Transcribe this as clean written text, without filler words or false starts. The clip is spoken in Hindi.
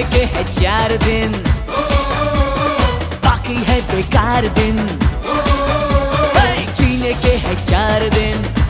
के है 4 दिन, बाकी है बेकार दिन। जीने के है 4 दिन।